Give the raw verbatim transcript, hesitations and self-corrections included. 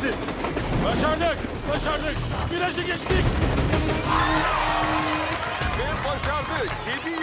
geçti. Başardık, başardık. Virajı geçtik. Ve başardı. Yedi